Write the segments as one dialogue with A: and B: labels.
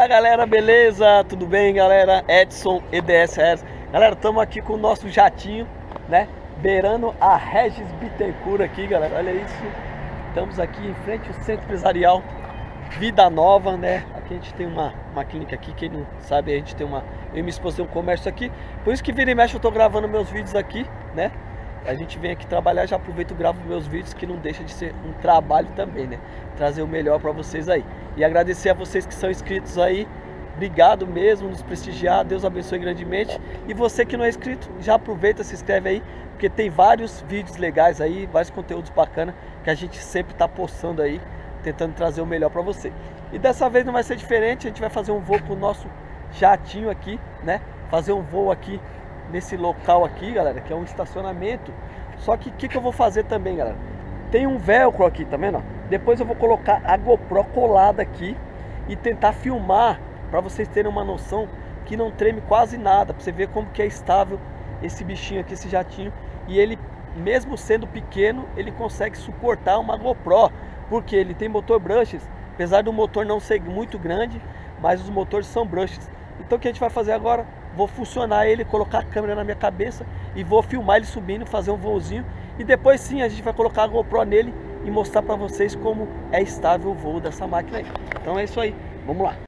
A: Fala galera, beleza? Tudo bem galera? Edson EDS Aéreos. Galera, estamos aqui com o nosso jatinho, né? Beirando a Regis Bittencourt aqui, galera. Olha isso. Estamos aqui em frente ao Centro Empresarial Vida Nova, né? Aqui a gente tem uma clínica aqui, quem não sabe, a gente tem eu e minha esposa tem um comércio aqui. Por isso que vira e mexe eu tô gravando meus vídeos aqui, né? A gente vem aqui trabalhar, já aproveito e gravo meus vídeos, que não deixa de ser um trabalho também, né? Trazer o melhor para vocês aí. E agradecer a vocês que são inscritos aí. Obrigado mesmo, nos prestigiar. Deus abençoe grandemente. E você que não é inscrito, já aproveita, se inscreve aí, porque tem vários vídeos legais aí, vários conteúdos bacanas que a gente sempre tá postando aí, tentando trazer o melhor para você. E dessa vez não vai ser diferente, a gente vai fazer um voo com o nosso jatinho aqui, né? Fazer um voo aqui nesse local aqui, galera, que é um estacionamento. Só que o que eu vou fazer também, galera? Tem um velcro aqui, tá vendo? Depois eu vou colocar a GoPro colada aqui e tentar filmar para vocês terem uma noção que não treme quase nada, para você ver como que é estável esse bichinho aqui, esse jatinho. E ele, mesmo sendo pequeno, ele consegue suportar uma GoPro, porque ele tem motor brushless, apesar do motor não ser muito grande, mas os motores são brushless. Então o que a gente vai fazer agora? Vou funcionar ele, colocar a câmera na minha cabeça e vou filmar ele subindo, fazer um voozinho. E depois sim a gente vai colocar a GoPro nele e mostrar para vocês como é estável o voo dessa máquina aí. Então é isso aí, vamos lá.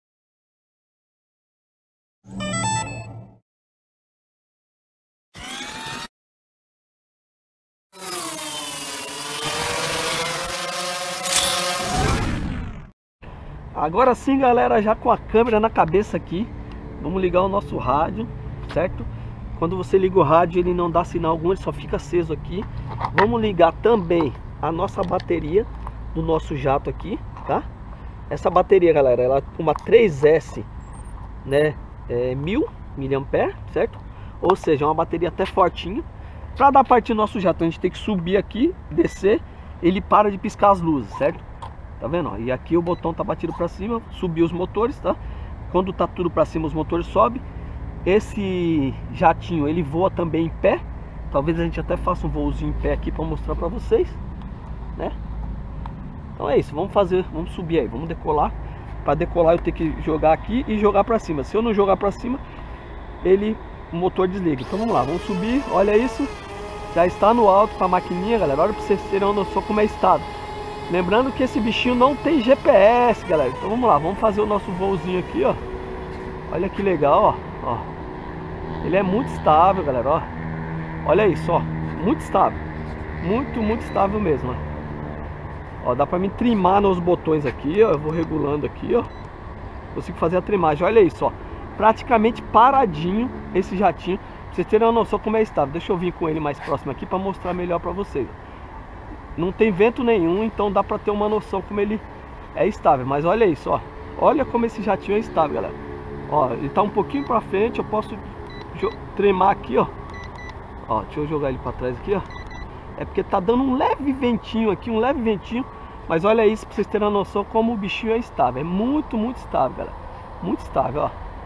A: Agora sim galera, já com a câmera na cabeça aqui, vamos ligar o nosso rádio, certo? Quando você liga o rádio ele não dá sinal algum, ele só fica aceso aqui. Vamos ligar também a nossa bateria do nosso jato aqui, tá? Essa bateria, galera, ela é uma 3S, né? 1000 mAh, certo? Ou seja, uma bateria até fortinha. Para dar partida no nosso jato, a gente tem que subir aqui, descer, ele para de piscar as luzes, certo? Tá vendo? E aqui o botão tá batido para cima, subir os motores, tá? Quando tá tudo para cima, os motores sobem. Esse jatinho, ele voa também em pé. Talvez a gente até faça um voozinho em pé aqui para mostrar para vocês, né? Então é isso, vamos subir aí, vamos decolar. Para decolar eu tenho que jogar aqui e jogar para cima. Se eu não jogar para cima, o motor desliga. Então vamos lá, vamos subir. Olha isso, já está no alto com a maquininha, galera. Olha para vocês terem uma noção como é estado. Lembrando que esse bichinho não tem GPS, galera. Então vamos lá, vamos fazer o nosso voozinho aqui, ó. Olha que legal, ó. Ele é muito estável, galera, ó. Olha isso, ó. Muito estável. Muito estável mesmo, ó. Dá pra me trimar nos botões aqui, ó. Eu vou regulando aqui, ó. Consigo fazer a trimagem, olha isso, ó. Praticamente paradinho esse jatinho. Pra vocês terem uma noção como é estável. Deixa eu vir com ele mais próximo aqui pra mostrar melhor pra vocês. Não tem vento nenhum, então dá pra ter uma noção como ele é estável. Mas olha isso, ó. Olha como esse jatinho é estável, galera. Ó, ele tá um pouquinho pra frente, eu posso trimar aqui, ó. Ó, deixa eu jogar ele pra trás aqui, ó. É porque tá dando um leve ventinho aqui, um leve ventinho. Mas olha isso, pra vocês terem uma noção como o bichinho é estável. É muito estável, galera. Muito estável, ó.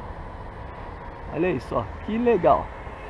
A: Olha isso, ó. Que legal.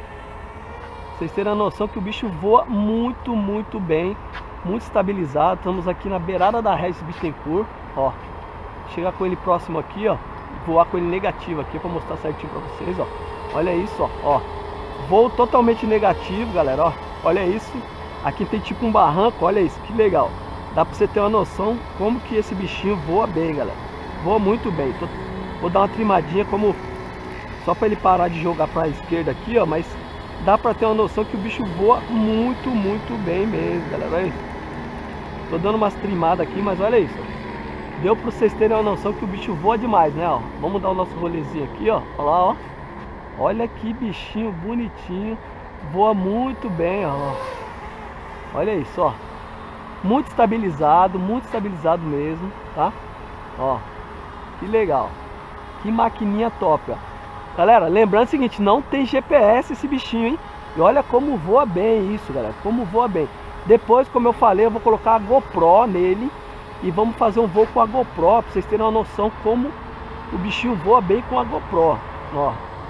A: Pra vocês terem a noção que o bicho voa muito bem. Muito estabilizado. Estamos aqui na beirada da Regis Bittencourt, ó. Chegar com ele próximo aqui, ó. Voar com ele negativo aqui para mostrar certinho para vocês, ó. Olha isso, ó. Voo totalmente negativo, galera, ó. Olha isso. Aqui tem tipo um barranco, olha isso, que legal. Dá para você ter uma noção como que esse bichinho voa bem, galera. Voa muito bem. Vou dar uma trimadinha como só para ele parar de jogar para a esquerda aqui, ó, mas dá para ter uma noção que o bicho voa muito bem mesmo, galera. Olha isso. Tô dando umas trimadas aqui, mas olha isso. Deu pra vocês terem uma noção que o bicho voa demais, né, ó. Vamos dar o nosso rolezinho aqui, ó. Olha lá, ó. Olha que bichinho bonitinho. Voa muito bem, ó. Olha isso, ó. Muito estabilizado mesmo, tá? Ó. Que legal. Que maquininha top, ó. Galera, lembrando o seguinte, não tem GPS esse bichinho, hein? E olha como voa bem isso, galera. Como voa bem. Depois, como eu falei, eu vou colocar a GoPro nele e vamos fazer um voo com a GoPro, pra vocês terem uma noção como o bichinho voa bem com a GoPro, ó.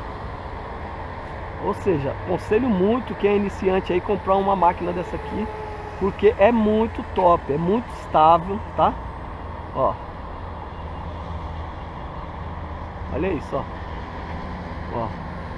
A: Ou seja, aconselho muito quem é iniciante aí comprar uma máquina dessa aqui, porque é muito top, é muito estável, tá? Ó. Olha isso, ó. Ó.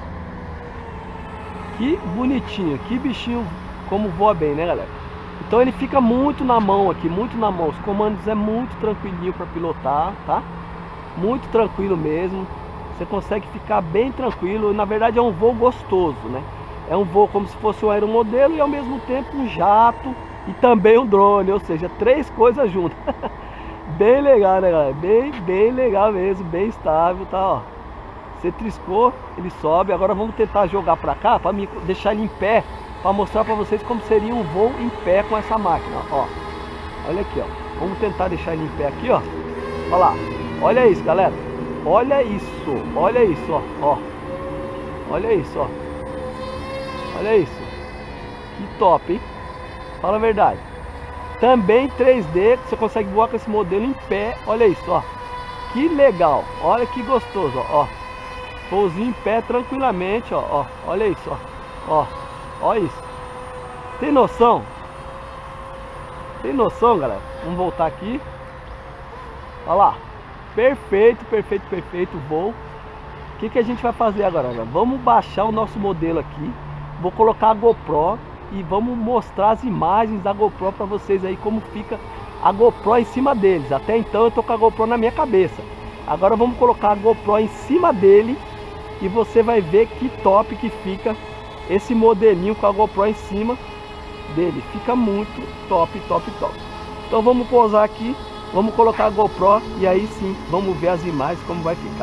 A: Que bonitinho, que bichinho como voa bem, né, galera? Então ele fica muito na mão aqui, muito na mão. Os comandos é muito tranquilinho para pilotar, tá? Muito tranquilo mesmo. Você consegue ficar bem tranquilo. Na verdade é um voo gostoso, né? É um voo como se fosse um aeromodelo e ao mesmo tempo um jato e também um drone, ou seja, três coisas juntas. Bem legal, né, galera? Bem legal mesmo, bem estável, tá, ó. Você triscou, ele sobe. Agora vamos tentar jogar pra cá, pra me deixar ele em pé, pra mostrar pra vocês como seria um voo em pé com essa máquina, ó. Olha aqui, ó. Vamos tentar deixar ele em pé aqui, ó. Olha lá. Olha isso, galera. Olha isso. Olha isso, ó. Olha isso, ó. Olha isso. Que top, hein? Fala a verdade. Também 3D, você consegue voar com esse modelo em pé. Olha isso, ó. Que legal. Olha que gostoso, ó. Pousinho em pé tranquilamente, ó. Olha isso, ó. Olha isso. Tem noção? Tem noção, galera? Vamos voltar aqui. Olha lá. Perfeito o voo. O que a gente vai fazer agora, galera? Vamos baixar o nosso modelo aqui. Vou colocar a GoPro e vamos mostrar as imagens da GoPro para vocês aí, como fica a GoPro em cima deles. Até então eu tô com a GoPro na minha cabeça. Agora vamos colocar a GoPro em cima dele e você vai ver que top que fica esse modelinho com a GoPro em cima dele. Fica muito top. Então vamos pousar aqui, vamos colocar a GoPro e aí sim vamos ver as imagens como vai ficar.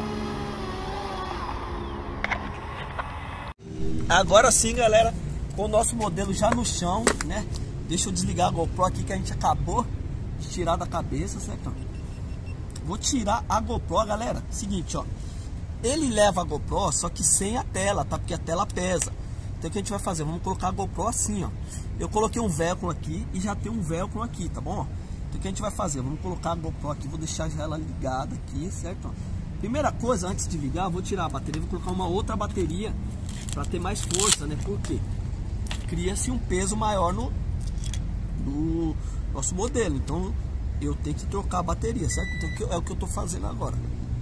A: Agora sim, galera, com o nosso modelo já no chão, né? Deixa eu desligar a GoPro aqui que a gente acabou de tirar da cabeça, certo? Vou tirar a GoPro, galera. Seguinte, ó. Ele leva a GoPro, só que sem a tela, tá? Porque a tela pesa. Então o que a gente vai fazer? Vamos colocar a GoPro assim, ó. Eu coloquei um velcro aqui e já tem um velcro aqui, tá bom? Então o que a gente vai fazer? Vamos colocar a GoPro aqui, vou deixar ela ligada aqui, certo? Primeira coisa, antes de ligar, eu vou tirar a bateria, vou colocar uma outra bateria para ter mais força, né? Porque cria-se um peso maior no nosso modelo. Então eu tenho que trocar a bateria, certo? Então é o que eu tô fazendo agora.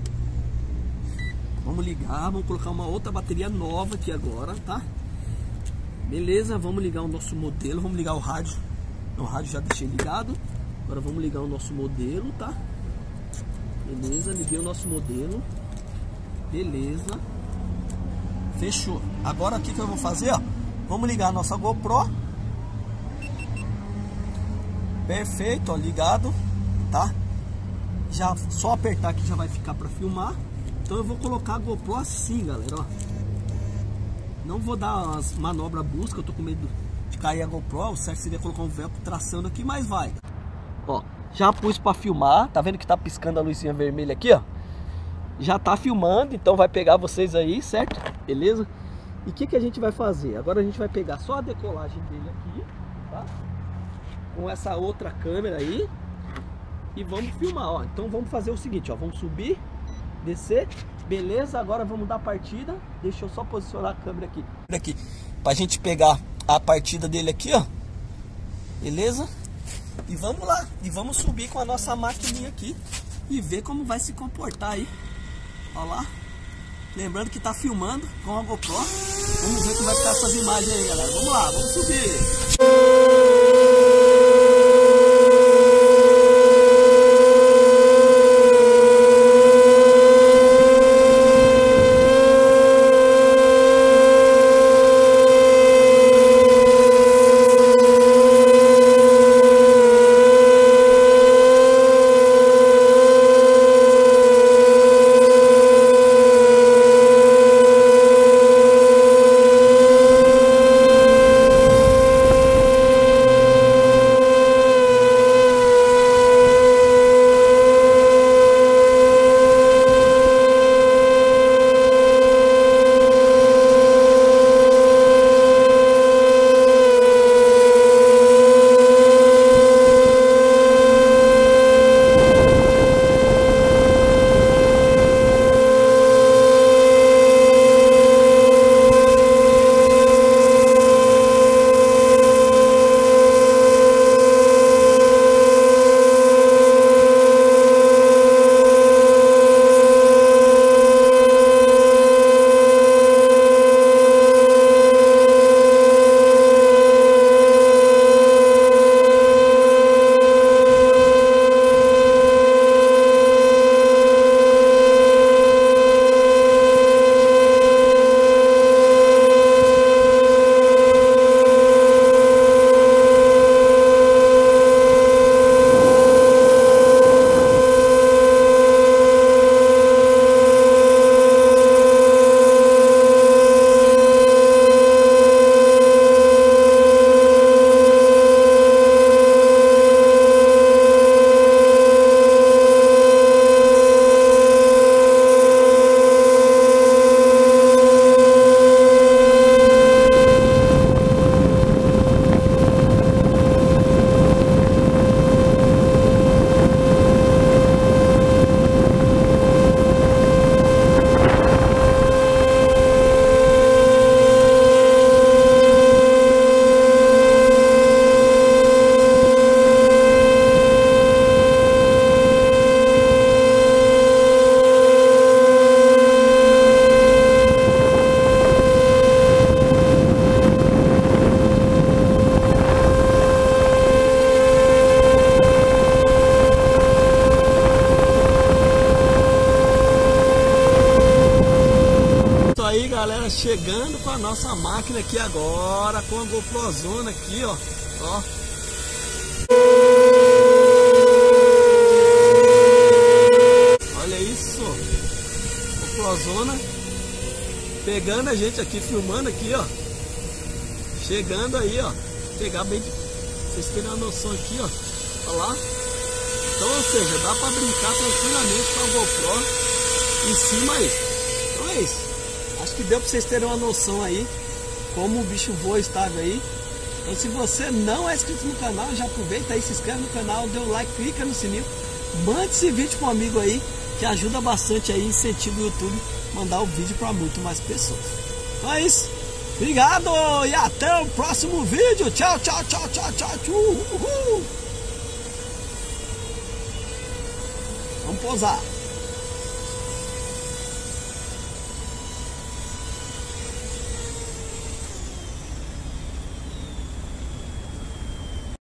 A: Vamos ligar, vamos colocar uma outra bateria nova aqui agora, tá? Beleza, vamos ligar o nosso modelo, vamos ligar o rádio. O rádio já deixei ligado. Agora vamos ligar o nosso modelo, tá? Beleza, liguei o nosso modelo. Beleza. Fechou. Agora o que eu vou fazer, ó? Vamos ligar a nossa GoPro. Perfeito, ó, ligado, tá? Já só apertar aqui já vai ficar para filmar. Então eu vou colocar a GoPro assim, galera, ó. Não vou dar as manobras bruscas, eu tô com medo de cair a GoPro. O certo seria colocar um velcro traçando aqui, mas vai. Ó, já pus para filmar, tá vendo que tá piscando a luzinha vermelha aqui, ó? Já tá filmando, então vai pegar vocês aí, certo? Beleza? E o que a gente vai fazer? Agora a gente vai pegar só a decolagem dele aqui, tá? Com essa outra câmera aí. E vamos filmar, ó. Então vamos fazer o seguinte, ó. Vamos subir, descer. Beleza, agora vamos dar partida. Deixa eu só posicionar a câmera aqui. Pra gente pegar a partida dele aqui, ó. Beleza? E vamos lá. E vamos subir com a nossa maquininha aqui. E ver como vai se comportar aí. Olha lá. Lembrando que tá filmando com a GoPro. Vamos ver como vai ficar essas imagens aí, galera. Vamos lá, vamos subir. galera, chegando com a nossa máquina aqui agora, com a GoProzona aqui, ó. Ó. Olha isso. GoProzona pegando a gente aqui, filmando aqui, ó. Chegando aí, ó. Pegar bem, vocês terem uma noção aqui, ó. Olha lá. Então, ou seja, dá pra brincar tranquilamente com a GoPro em cima aí. Então é isso. Acho que deu pra vocês terem uma noção aí como o bicho voa estável aí. Então, se você não é inscrito no canal, já aproveita aí, se inscreve no canal, dê um like, clica no sininho, mande esse vídeo para um amigo aí, que ajuda bastante aí, incentiva o YouTube mandar o vídeo para muito mais pessoas. Então é isso. Obrigado e até o próximo vídeo. Tchau, tchau, tchau, tchau, tchau. Vamos pousar.